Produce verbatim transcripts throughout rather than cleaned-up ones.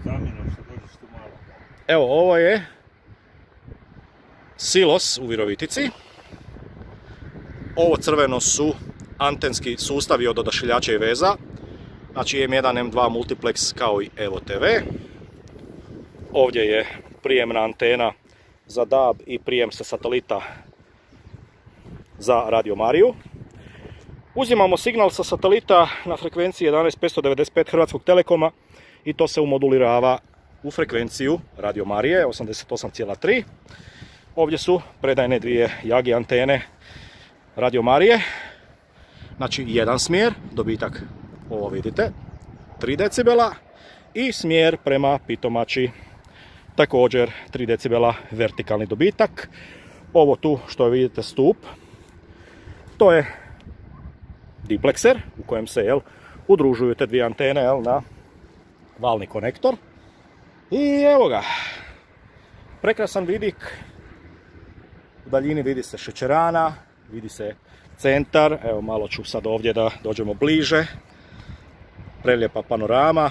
Evo, ovo je silos u Virovitici. Ovo crveno su antenski sustavi od odašiljača i veza. Znači M jedan, M dva multiplex kao i Evo te ve. Ovdje je prijemna antena za D A B i prijem sa satelita za Radio Mariju. Uzimamo signal sa satelita na frekvenciji jedanaest petsto devedeset pet Hrvatskog Telekoma i to se umodulirava u frekvenciju Radio Marije osamdeset osam zarez tri. Ovdje su predajne dvije Yagi antene Radio Marije. Znači jedan smjer, dobitak ovo vidite, tri decibela i smjer prema Pitomači, također tri decibela vertikalni dobitak. Ovo tu što vidite stup, to je diplekser u kojem se jel, udružuju te dvije antene jel, na valni konektor. I evo ga, prekrasan vidik, u daljini vidi se šećerana, vidi se centar, evo malo ću sad ovdje da dođemo bliže, prelijepa panorama,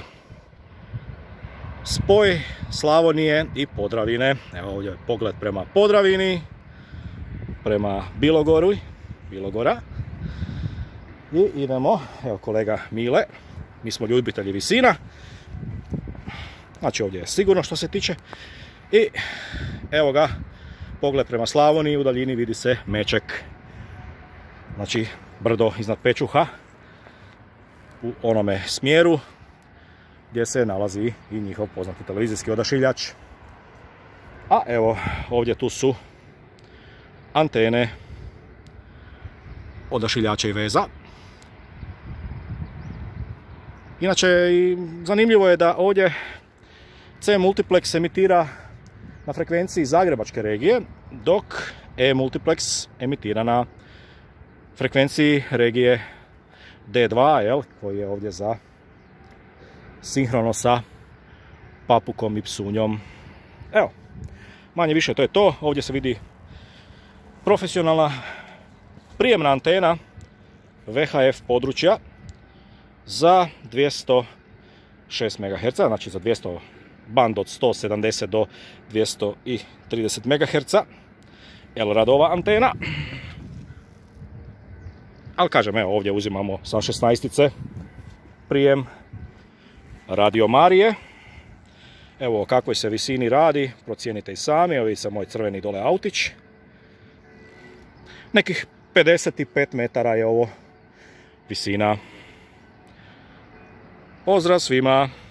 spoj Slavonije i Podravine, evo ovdje je pogled prema Podravini, prema Bilogoru, Bilogora. I idemo, evo kolega Mile, mi smo ljubitelji visina, znači ovdje je sigurno što se tiče. I evo ga, pogled prema Slavoniji, u daljini vidi se Meček, znači brdo iznad Pečuha, u onome smjeru gdje se nalazi i njihov poznati televizijski odašiljač. A evo, ovdje tu su antene odašiljača i veza. Inače, zanimljivo je da ovdje C multiplex emitira na frekvenciji Zagrebačke regije, dok E multiplex emitira na frekvenciji regije D dva, jel, koji je ovdje za sinhrono sa Papukom i Psunjom. Evo, manje više to je to. Ovdje se vidi profesionalna prijemna antena V H F područja za dvjesto šest megaherca, znači za dvjesto band od sto sedamdeset do dvjesto trideset megaherca. L-radova antena. Ali kažem, evo ovdje uzimamo sa šesnaestice prijem Radio Marije. Evo o kakvoj se visini radi, procijenite i sami. Evo vidite moj crveni dole autić. Nekih pedeset pet metara je ovo visina. Pozdrav svima!